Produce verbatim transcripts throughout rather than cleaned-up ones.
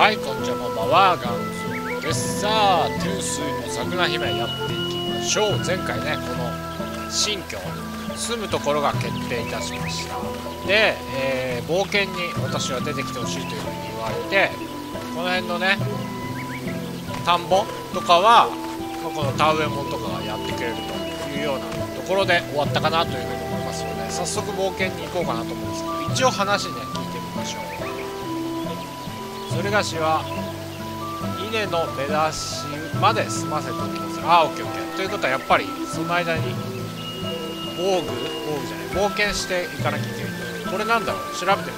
はい、こんにちは、こんばんは、ガンズです。さあ、天水の桜姫やっていきましょう。前回ね、この新居、住むところが決定いたしました。で、えー、冒険に私は出てきてほしいというふうに言われて、この辺のね、田んぼとかは、この田植えもんとかがやってくれるというようなところで終わったかなというふうに思いますので、早速冒険に行こうかなと思うんですけど、一応話ね、聞いてみましょう。それがしは稲の目出しまで済ませておきます。あー、オッケーオッケー。ということはやっぱりその間に防具防具じゃない冒険していかなきゃいけない。これなんだろう、調べてみよ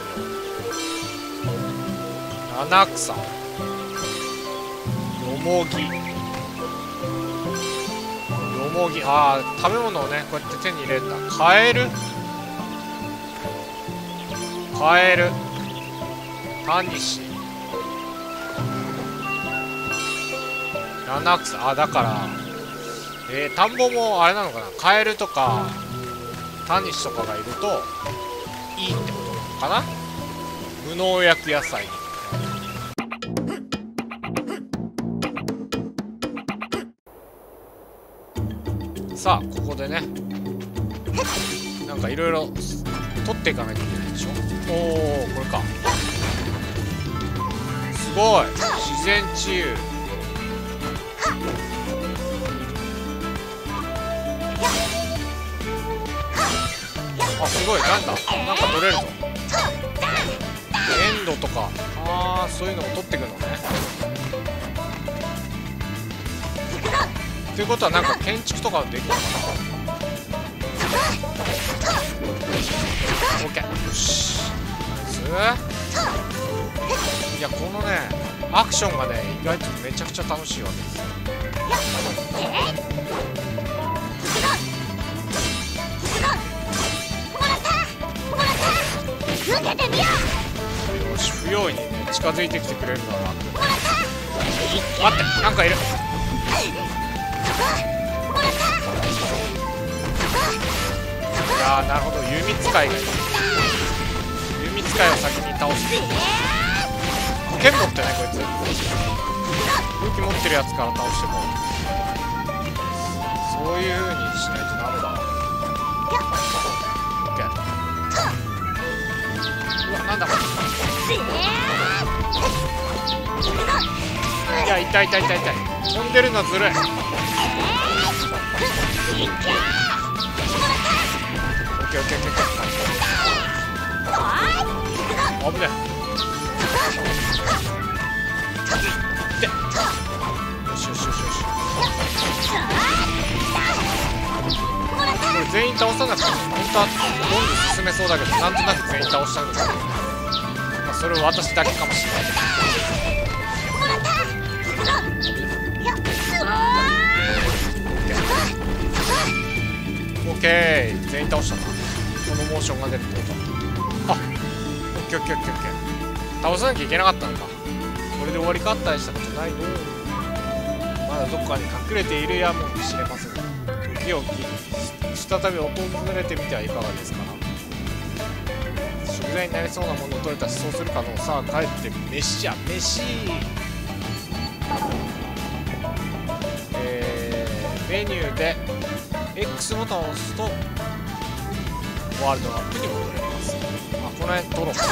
う。七草、よもぎ、よもぎ、ああ、食べ物をねこうやって手に入れるんだ。カエル、カエル、タニシ、七草、あ、だから、えー、田んぼもあれなのかな、カエルとかタニシとかがいるといいってことなのかな。無農薬野菜。さあ、ここでね、なんかいろいろ取っていかなきゃいけないでしょ。おお、これか。すごい、自然治癒。あ、すごい、なんだ、なんか取れるぞ。粘土とか、ああ、そういうのも取ってくるのね。ということはなんか建築とかできるのかな。オッケー、よし。いや、このねアクションがね意外とめちゃくちゃ楽しいわけですよ。よし、不用意にね近づいてきてくれるから楽。待って、なんかいる。いやー、なるほど、弓使いがいる。弓使いを先に倒して、剣持ってないこいつ。武器持ってるやつから倒してもそういう風にしないとダメだわ。オッケー。うわ、なんだこれ。いや、痛い痛い痛い痛い。飛んでるのずるい。オッケーオッケーオッケーオッケー。危ねえ。で、よしよしよしよし。これ全員倒さなくても本当はどんどん進めそうだけど、なんとなく全員倒したんですけど、まあ、それは私だけかもしれない。オッケー、全員倒したな。このモーションが出るってこと。あ、オッケーオッケーオッケーオッケー。倒さなきゃいけなかったのか。これで終わりかったりしたことないの。まだどっかに隠れているやもしれません。時を機に再び訪れてみてはいかがですかな。食材になりそうなものを取れたし、そうするかの。さあ帰って飯じゃ飯。えー、メニューで X ボタンを押すとワールドマップに戻れます。あ、この辺取ろう。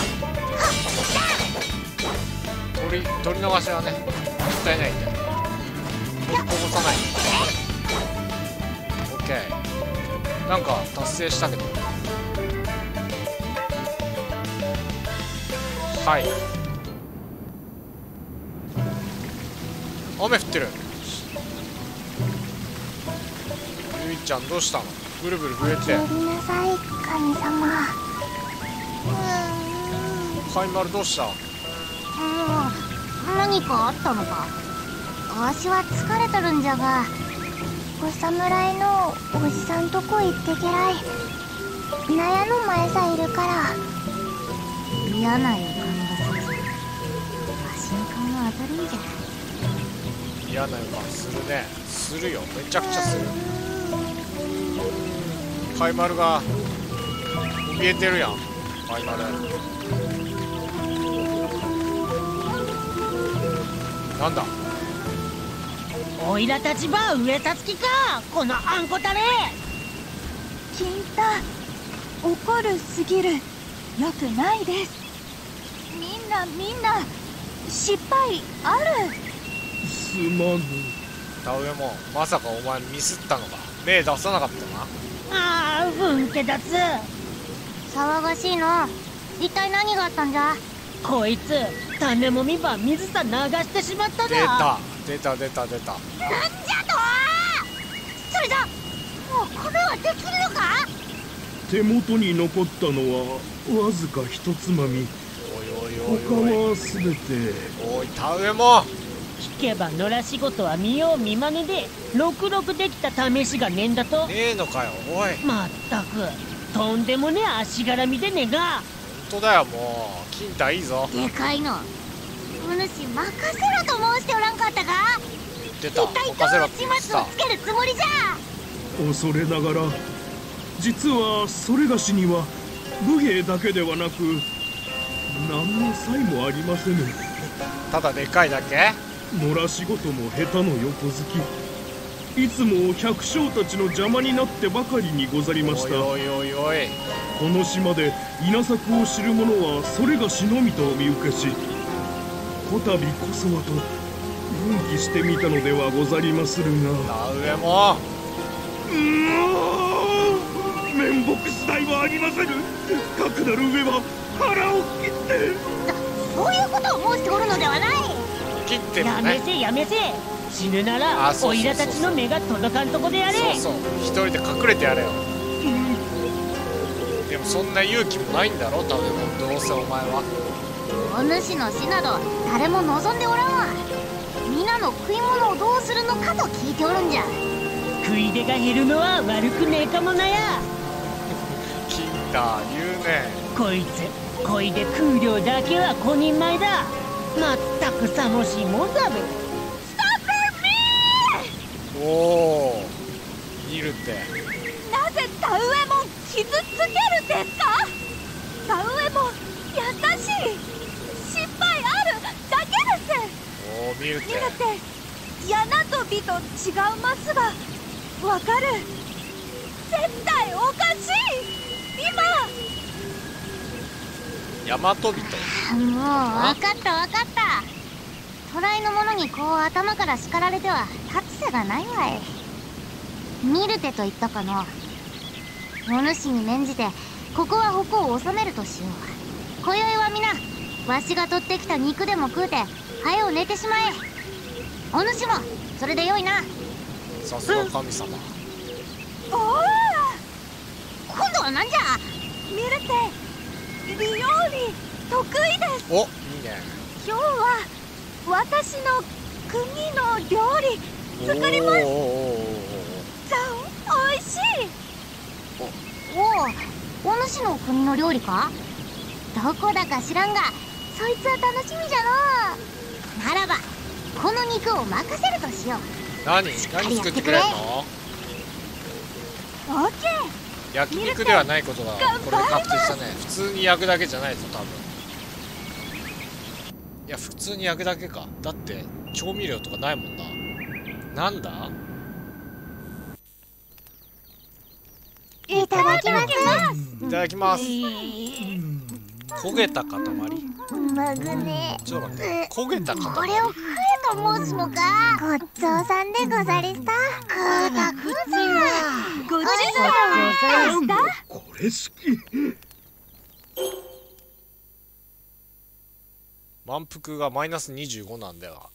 取り取り逃しはねもったいないんで取りこぼさない。オッケー、なんか達成したけど。はい、雨降ってる。ゆいちゃんどうしたの。ブルブル震えて。 お帰りなさい、神様。 カイマルどうした。 うん、何かあったのか。わしは疲れとるんじゃが、お侍のおじさんとこ行ってけらい。納屋の前さいるから嫌な予感がする。わしの勘は当たるんじゃ。 嫌な予感するね。するよ、めちゃくちゃする。カイマルが怯えてるやん。カイマルなんだ。 おいらたちば上さつきか、このあんこたれ。 金太、怒るすぎる。よくないです。みんなみんな失敗ある。 すまぬ。 田植えもまさかお前ミスったのか。目出さなかったな。 ああ、ふんけだつ。 騒がしいの。一体何があったんじゃ。 こいつ種もみば水さ流してしまっただ。 出た出た出た出た。 なんじゃと。それじゃもう米はできるのか。 手元に残ったのはわずかひとつまみ。 おいおいおい他おいはすべて。 おい田植えも。 聞けば野良仕事は見よう見まねで、ろくろくできた試しがねえんだと。 ねえのかよ。おいまったくとんでもねえ足柄みでねえが。 本当だよ。もう金太いいぞ。 でかいの。お主任せろと申しておらんかったか。 出た。 一体ど任せろっうて言ってた。 始末をつけるつもりじゃ。 恐れながら実はそれがしには武芸だけではなく何の才もありませぬ。 ただでかいだけ。 野良仕事も下手の横好き。いつも百姓たちの邪魔になってばかりにござりました。 おいおいおいおい。 この島で稲作を知る者はそれがしのみと見受けし、こたびこそはと奮起してみたのではござりまするが。 田植えも。 うー面目次第はありませぬ。かくなる上は腹を切って。 そういうことを申しておるのではない。 切ってやめもね。 せやめせ。死ぬなあらそうそうそうそうおいらたちの目が届かんとこでやれ。 そうそう一人で隠れてやれよ。でもそんな勇気もないんだろ田植えも。どうせお前は。 お主の死など誰も望んでおらんわ。皆の食い物をどうするのかと聞いておるんじゃ。 食い出が減るのは悪くねえかもなや。 金太言うね。 こいつ恋で食う量だけは小人前だ。まったくさもしいもんだべ。 おお見るって。 なぜ田植えも傷つけるですか。田植えも優しい。失敗あるだけです。 おお見るって。 見るって柳跳びと違うますがわかる。絶対おかしい。今山飛びと。 もう分かった分かった。捕らいの者にこう頭から叱られては立つ瀬がないわい。見る手と言ったかの。お主に免じてここは矛を収めるとしよう。今宵は皆わしが取ってきた肉でも食うて早う寝てしまえ。お主もそれでよいな。 さすが神様。 おお今度は何じゃ。 見るって理容理得意です。 おいいね。 今日は私の国の料理作ります。 おーおーおーおーじゃんおいしい。 おお、お主の国の料理か。どこだか知らんがそいつは楽しみじゃの。ならばこの肉を任せるとしよう。 何何作ってくれんの。 オッケー。 焼肉ではないことがこれ確定したね。普通に焼くだけじゃないぞ多分。いや普通に焼くだけか。だって調味料とかないもんな。なんだ。 いただきます。 いただきます。焦げた塊。 まぐね。 ちょっと待って。焦げた塊。 これを食えと申すのか。ごちそうさんでござりした。食うた食うた。 ごちそうさまでした。 これ好き。 満腹がマイナスにじゅうごなんだよ。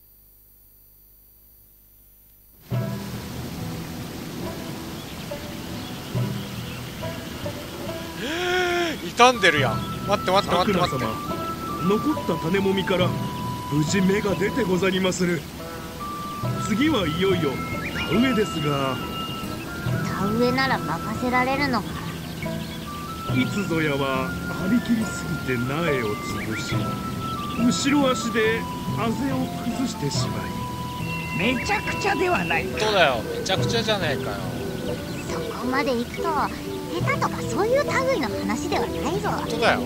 傷んでるやん。待って待って待って待って。 残った種もみから無事芽が出てござりまする。次はいよいよ田植えですが。 田植えなら任せられるのか。 いつぞやは張り切りすぎて苗を潰し、後ろ足であぜを崩してしまい、めちゃくちゃではないか。 そうだよ、めちゃくちゃじゃねえかよ。 そこまで行くと下手とかそういう類の話ではないぞ。 本当だよ。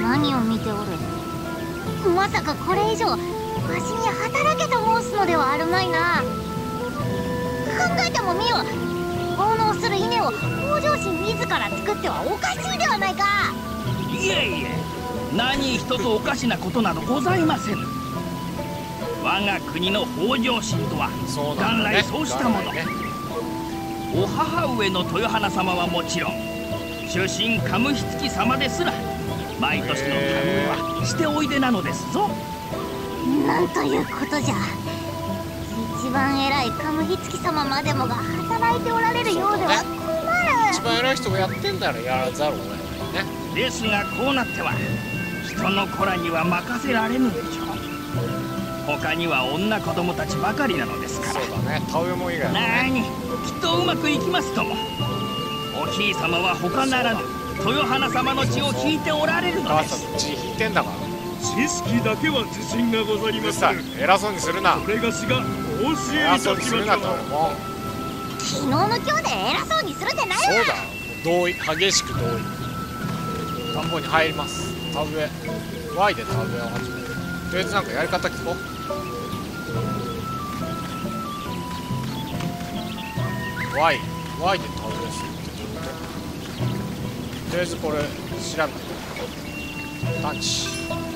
何を見ておる。まさかこれ以上わしに働けと申すのではあるまいな。考えてもみよ。奉納する稲を北条氏自ら作ってはおかしいではないか。 いえいえ、何一つおかしなことなどございません。我が国の北条氏とは元来そうしたもの。お母上の豊花様はもちろん、主神カムヒツキ様ですら毎年の田植えはしておいでなのですぞ。 なんということじゃ。一番偉いカムヒツキ様までもが働いておられるようでは困る。 一番偉い人がやってんだらやらざるを得ないね。 ですがこうなっては人の子らには任せられぬでしょう。他には女子供たちばかりなのですから。 そうだね、田植えも以外はなね。 に、きっとうまくいきますとも。おひい様は他ならぬ豊花様の血を引いておられるおのです。 母さんの血引いてんだから。 知識だけは自信がござりうるさい、 まする。 偉そうにするな。 それがしがお教えい偉そうたしましにするなとょう。 も。 昨日の今日で偉そうにするってないわ。 そうだ、同意、激しく同意。田んぼに入ります。田植え Y で田植えを始める。とりあえずなんかやり方聞こう。Y Y で田植えするってどういうこと？とりあえずこれ調べてみる。探知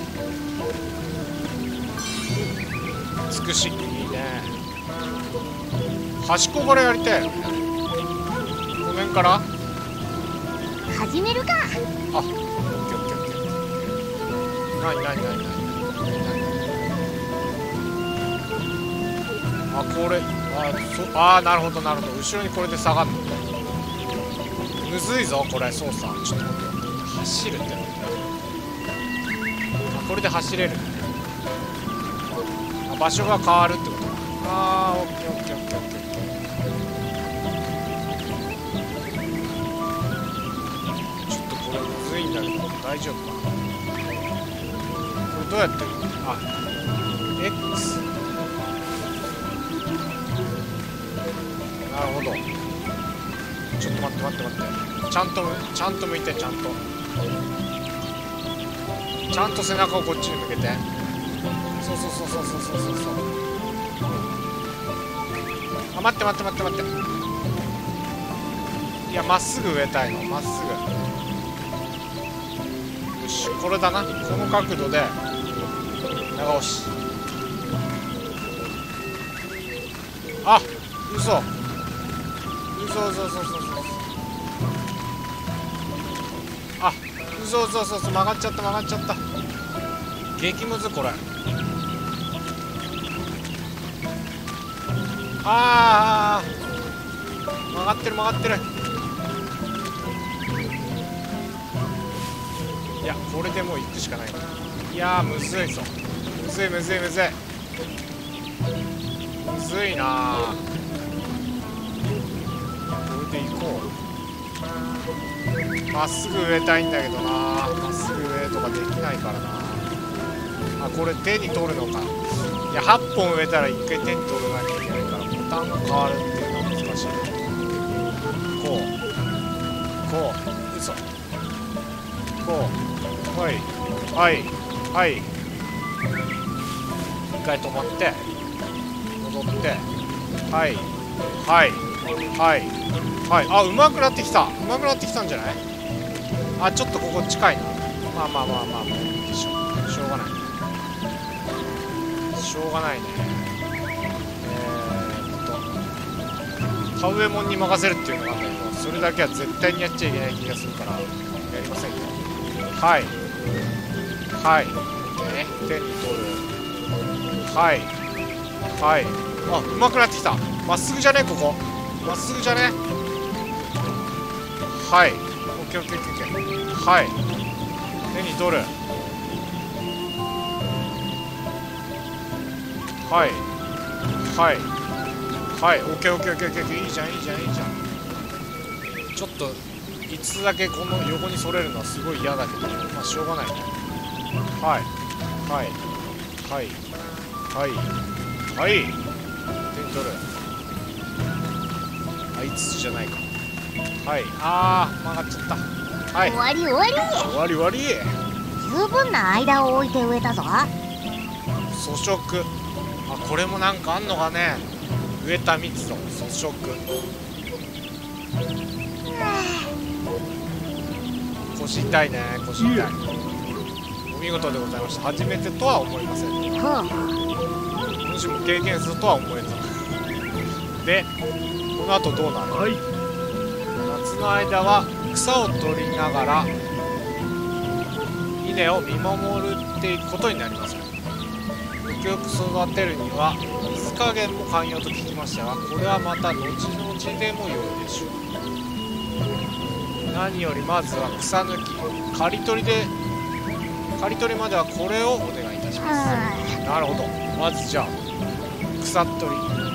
美しい、いいね。端っこからやりたいよね。この辺から始めるか。 あ、オッケーオッケーオッケー。なになになになにあ、これ、あ、そ、あー、なるほどなるほど。後ろにこれで下がるの。むずいぞ、これ、操作。ちょっと待って。走るってな。あ、これで走れるね。あ、場所が変わるってことか。あー、オッケーオッケーオッケーオッケー。ちょっとこれむずいんだけど、大丈夫か。これどうやってる？あ、X。なるほど。ちょっと待って待って待って。ちゃんとちゃんと向いて、ちゃんとちゃんと背中をこっちに向けて。そうそうそうそうそうそうそうそう。あ、待って待って待って待って。いや、まっすぐ植えたいの、まっすぐ。よし、これだな。この角度で長押し。あ、嘘嘘嘘嘘嘘嘘。あ、嘘嘘嘘嘘。曲がっちゃった曲がっちゃった。激ムズこれ。あー、曲がってる曲がってる。いや、これでもう行くしかない。いやー、むずいぞ。むずいむずいむずいむずいなー。これで行こう。まっすぐ植えたいんだけどな。まっすぐ植えとかできないからな。あ、これ手に取るのか。いや、はっぽん植えたらいっかい手に取らなきゃいけないから、ボタンが変わるっていうのは難しい。こうこう、嘘、こう、はいはいはい、一回止まって戻って、はいはいはいはい。あ、うまくなってきた。うまくなってきたんじゃない？あ、ちょっとここ近いな。まあまあまあまあ、しょ、しょうがないしょうがないね。えー、っと田植えもんに任せるっていうのがあるんだけど、それだけは絶対にやっちゃいけない気がするからやりませんよ。はいはい、ね、手に取る。はいはい。あ、うまくなってきた。まっすぐじゃね、ここまっすぐじゃね。はい、オッケーオッケーオッケーオッケー。はい、手に取る。はいはいはい、オッケーオッケーオッケーオッケー。いいじゃんいいじゃんいいじゃん。ちょっといつだけこの横にそれるのはすごい嫌だけど、まあしょうがないね。はいはいはいはいはい、手に取る。あ、いつつじゃないか。はい、あー、曲がっちゃった。はい、 終わり終わり。 終わり終わり。 ず十分な間を置いて植えたぞ。 粗食。あ、これもなんかあんのかね。植えた密度粗食。腰痛いね、腰痛い。お見事でございました。初めてとは思いません。もしも経験するとは思えず。でこの後どうなる？ はい。 夏の間は草を取りながら稲を見守るっていくことになります。よくよく育てるには水加減も寛容と聞きましたが、これはまた後々でも良いでしょう。何よりまずは草抜き、刈り取りで刈り取りまではこれをお願いいたします。なるほど。まずじゃあ草取り